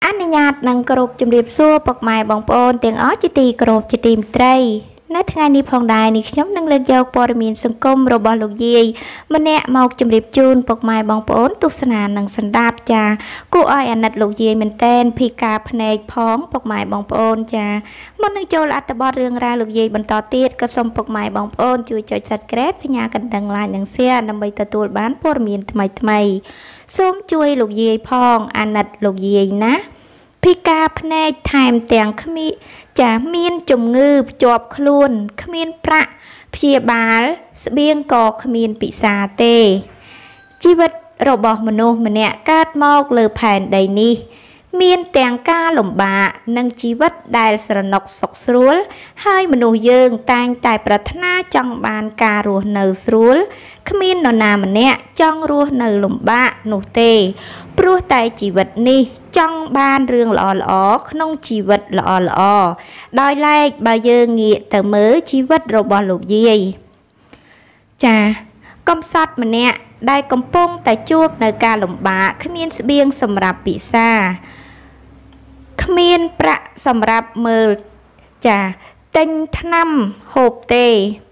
នុញ្ញាតនឹងគោរពជម្រាបសួរពុកម៉ែបងប្អូនទាំងអស់ជាទីគោរពជាទីមេត្រីនៅថ្ងៃនេះផងដែរនេះខ្ញុំនឹងលើកយកព័ត៌មានសង្គមរបស់លោកយាយម្នាក់មកជម្រាបជូនពុកម៉ែបងប្អូនទស្សនានិងសន្តាប់ចាគួរឲ្យអាណិតលោកយាយមែនតែនភីការភ្នែកផងពុកម៉ែបងប្អូនចាមុននឹងចូលអត្ថបទរឿងរ៉ាវលោកយាយបន្តទៀតក៏សូមពុកម៉ែបងប្អូនជួយចុច Subscribe សញ្ញាកណ្ដឹង Like និង Share ដើម្បីទទួលបានព័ត៌មានថ្មីៗសូមជួយលោកយាយផងអាណិតលោកយាយណាពិការភ្នែកថែមទាំងគ្មានចាមានជំងឺភ្ជាប់ខ្លួនគ្មានប្រាក់ព្យាបាលស្បៀងក៏គ្មានពិសាទេជីវិតរបស់មនុស្សម្នាក់កើតមកលើផែនដីនេះមានទាំងការលំបាកនិងជីវិតដែលស្រណុកសុខស្រួលហើយមនុស្សយើងតែងតែប្រាថ្នាចង់បានការរស់នៅស្រួលគ្មាននរណាម្នាក់ចង់រស់នៅលំបាកនោះទេព្រោះតែជីវិតនេះចង់បានរឿងល្អៗក្នុងជីវិតល្អៗដោយឡែកបើយើងងាកទៅមើលជីវិតរបស់លោកយាយចាកំសត់ម្នាក់ដែលកំពុងតែជួបនៅការលំបាកគ្មានស្បៀងសម្រាប់ពិសាគ្មានប្រាក់សម្រាប់មើលចាទិញថ្នាំហូបទេ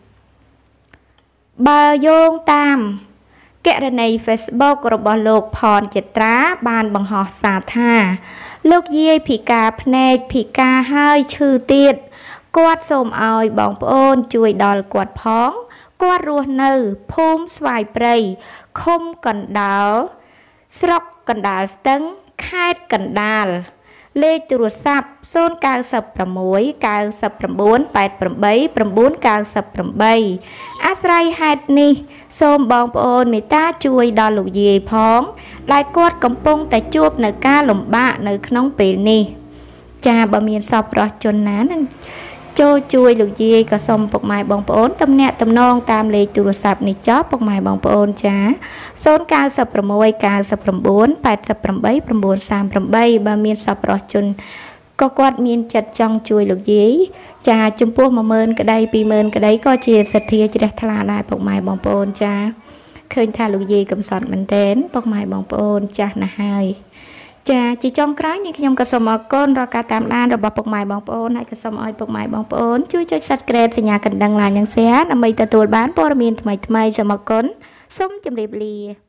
បើយោងតាមករណី Facebook របស់លោកផនចិត្រាបានបង្ហោះសារថាលោកយាយពិការភ្នែកពិការហើយឈឺទៀតគាត់សូមឲ្យបងប្អូនជួយដល់គាត់ផងគាត់រស់នៅភូមិស្វាយព្រៃឃុំកណ្ដាលស្រុកកណ្ដាលស្ទឹងខេត្តកណ្ដាលលេខទូរស័ព្ទ096 99 88 998 អាស្រ័យហេតុនេះសូមបងប្អូនមេត្តាជួយដល់លោកយាយផងដែលគាត់កំពុងតែជួបនៅការលំបាកនៅក្នុងពេលនេះចាបើមានសប្បុរសជនណានឹងចូលជួយលោកយាយក៏សូមពុកម៉ែបងប្អូនទំនាក់ទំនងតាមលេខទូរស័ព្ទនេះចុះពុកម៉ែបងប្អូនចា096 99 88 938បើមានសប្បុរសជនក៏គាត់មានចិត្តចង់ជួយលោកយាយចាចំពោះ 10000 ក្តី 20000 ក្តីក៏ជាសទ្ធាជ្រះថ្លាដែរពុកម៉ែបងប្អូនចាឃើញថាលោកយាយកំសត់មែនទែនពុកម៉ែបងប្អូនចាស់ណាស់ហើយចាជាចុងក្រោយនេះខ្ញុំក៏សូមអរគុណរាល់ការតាមដានរបស់ពុកម៉ែបងប្អូនហើយក៏សូមឲ្យពុកម៉ែបងប្អូនជួយចុច Subscribe សញ្ញាកណ្ដឹង Like និង Share ដើម្បីទទួលបានព័ត៌មានថ្មីៗសូមអរគុណសូមជម្រាបលា